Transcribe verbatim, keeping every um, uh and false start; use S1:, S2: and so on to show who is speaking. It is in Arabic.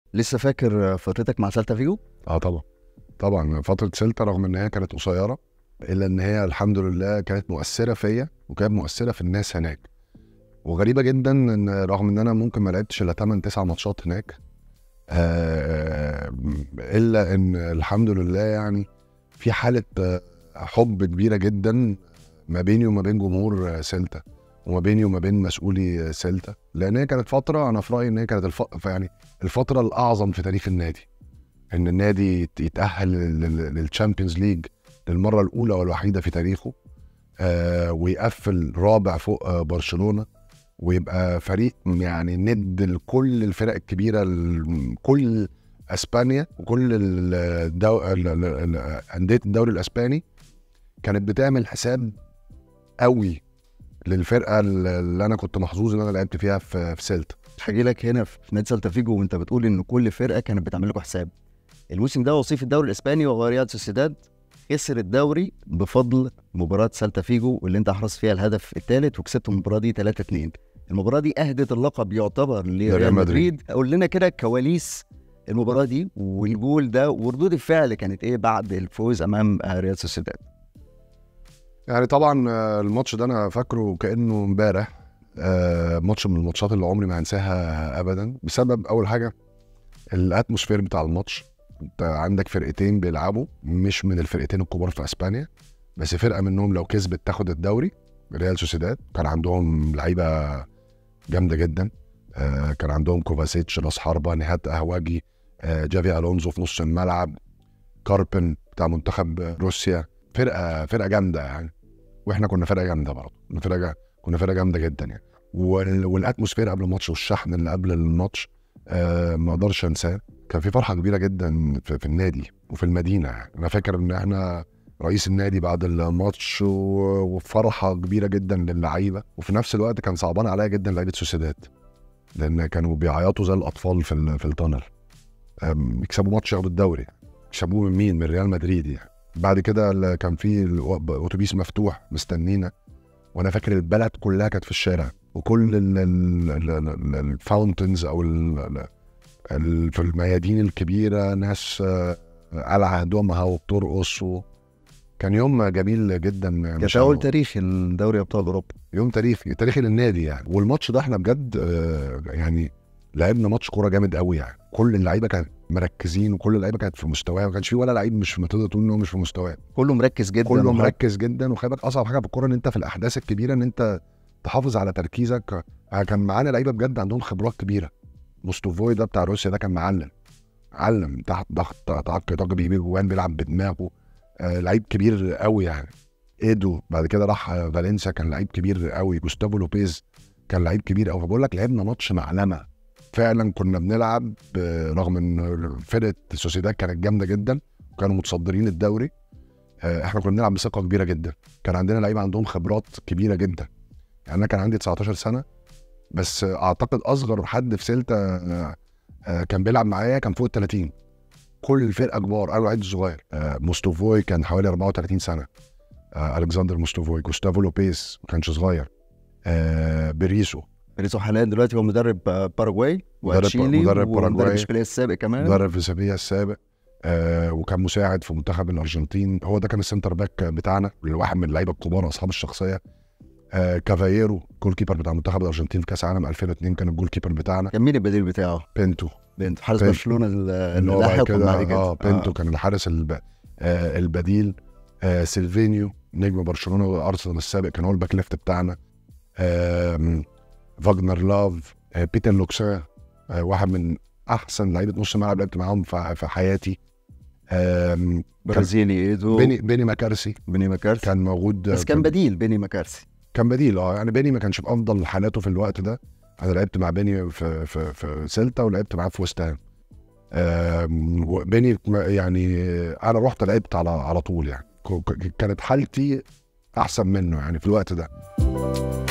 S1: لسه فاكر فترتك مع سيلتا فيجو؟
S2: اه طبعا طبعا فتره سيلتا رغم ان هي كانت قصيره الا ان هي الحمد لله كانت مؤثره فيا وكانت مؤثره في الناس هناك. وغريبه جدا ان رغم ان انا ممكن ما لعبتش الا تمن تسع ماتشات هناك، آه الا ان الحمد لله يعني في حاله آه، حب كبيره جدا ما بيني وما بين جمهور سيلتا وما بيني وما بين مسؤولي سيلتا، لان هي كانت فتره انا في رايي ان هي كانت الف... يعني الفتره الاعظم في تاريخ النادي، ان النادي يتاهل للتشامبيونز ليج للمره الاولى والوحيده في تاريخه، آه ويقفل رابع فوق آه برشلونه، ويبقى فريق يعني ند لكل الفرق الكبيره، كل اسبانيا وكل الدو... انديه الدوري الاسباني كانت بتعمل حساب قوي للفرقه اللي انا كنت محظوظ ان انا لعبت فيها في في سيلتا.
S1: هاجي لك هنا في نادي سيلتا فيجو وانت بتقول ان كل فرقه كانت بتعمل لكم حساب. الموسم ده وصيف الدوري الاسباني وهو ريال سوسيداد خسر الدوري بفضل مباراه سيلتا فيجو واللي انت حرصت فيها الهدف الثالث وكسبت المباراه دي ثلاثة اثنين. المباراه دي اهدت اللقب يعتبر لريال مدريد. قول لنا كده كواليس المباراه دي والجول ده وردود الفعل كانت ايه بعد الفوز امام ريال سوسيداد.
S2: يعني طبعا الماتش ده انا فاكره كانه امبارح، ماتش من الماتشات اللي عمري ما هنساها ابدا، بسبب اول حاجه الاتموسفير بتاع الماتش. انت عندك فرقتين بيلعبوا مش من الفرقتين الكبار في اسبانيا، بس فرقه منهم لو كسبت تاخد الدوري. ريال سوسيداد كان عندهم لعيبه جامده جدا، كان عندهم كوفاسيتش راس حربه، نهاد اهواجي، جافي الونزو في نص الملعب، كاربن بتاع منتخب روسيا. فرقه فرقه جامده يعني، واحنا كنا فرقه جامده برضه، كنا فرقه كنا فرقه جامده جدا يعني. والاتموسفير قبل الماتش والشحن اللي قبل الماتش آه ما اقدرش انساه. كان في فرحه كبيره جدا في, في النادي وفي المدينه يعني. انا فاكر ان احنا رئيس النادي بعد الماتش وفرحه كبيره جدا للعيبه، وفي نفس الوقت كان صعبان عليا جدا لعيبه سوسيداد لان كانوا بيعيطوا زي الاطفال في في التانل. يكسبوا ماتش ياخدوا الدوري، يكسبوه من مين؟ من ريال مدريد يعني. بعد كده كان في اتوبيس مفتوح مستنينا، وانا فاكر البلد كلها كانت في الشارع، وكل الفاونتنز او ال ال في الميادين الكبيره ناس قلعه هدومها وبترقص، كان يوم جميل جدا.
S1: كان اول تاريخ الدوري ابطال اوروبا،
S2: يوم تاريخي تاريخي للنادي يعني. والماتش ده احنا بجد يعني لعبنا ماتش كوره جامد قوي يعني. كل اللعيبه كانت مركزين وكل اللعيبه كانت في مستواها، ما كانش في ولا لعيب مش تقدر تقول انه مش في مستواه،
S1: كله مركز جدا،
S2: كله مركز جدا. وخلي بالك اصعب حاجه في الكوره ان انت في الاحداث الكبيره ان انت تحافظ على تركيزك. كان معانا لعيبه بجد عندهم خبرات كبيره. موستوفوي ده بتاع روسيا ده كان معلم علم تحت ضغط تعق ضغط بيجيب جوان، بيلعب بدماغه، آه لعيب كبير قوي يعني. ايدو بعد كده راح فالنسيا كان لعيب كبير قوي. جوستافو لوبيز كان لعيب كبير قوي. فبقول لك لعبنا ماتش معلمه فعلا. كنا بنلعب رغم ان فرقه سوسيداد كانت جامده جدا وكانوا متصدرين الدوري، احنا كنا بنلعب بثقه كبيره جدا. كان عندنا لعيبه عندهم خبرات كبيره جدا يعني. انا كان عندي تسعتاشر سنه، بس اعتقد اصغر حد في سيلتا كان بيلعب معايا كان فوق الثلاثين. كل الفرقه كبار، انا لعيب صغير. موستوفوي كان حوالي اربعة وثلاثين سنه، الكسندر موستوفوي. جوستافو لوبيز ما كانش صغير. بيريسو
S1: بيريسو حاليا دلوقتي هو مدرب باراجواي وتشيلي،
S2: مدرب باراجواي،
S1: ومدرب اشبيليه السابق كمان،
S2: مدرب في سيفيا السابق، آه وكان مساعد في منتخب الارجنتين. هو ده كان السنتر باك بتاعنا، الواحد من اللعيبه الكبار اصحاب الشخصيه. آه كافاييرو جول كيبر بتاع منتخب الارجنتين في كاس العالم ألفين واثنين كان الجول كيبر بتاعنا.
S1: كان مين البديل بتاعه؟
S2: بنتو
S1: بنتو حارس برشلونه اللي لاحقهم بعد كده.
S2: اه بنتو آه. كان الحارس الب... آه البديل. آه سيلفينيو نجم برشلونه وارسنال السابق كان هو الباك ليفت بتاعنا. آه فاغنر لاف، آه بيتر لوكسا، آه واحد من احسن لعيبه نص ملعب لعبت معاهم في حياتي.
S1: برازيلي ايدو،
S2: بيني بيني ماكارسي
S1: بيني ماكارسي
S2: كان موجود،
S1: بس كان بديل. بيني ماكارسي
S2: كان بديل اه يعني. بيني ما كانش في افضل حالاته في الوقت ده. انا لعبت مع بيني في في في سيلتا ولعبت معاه في ويست هام. بيني يعني انا رحت لعبت على على طول يعني. كانت حالتي احسن منه يعني في الوقت ده.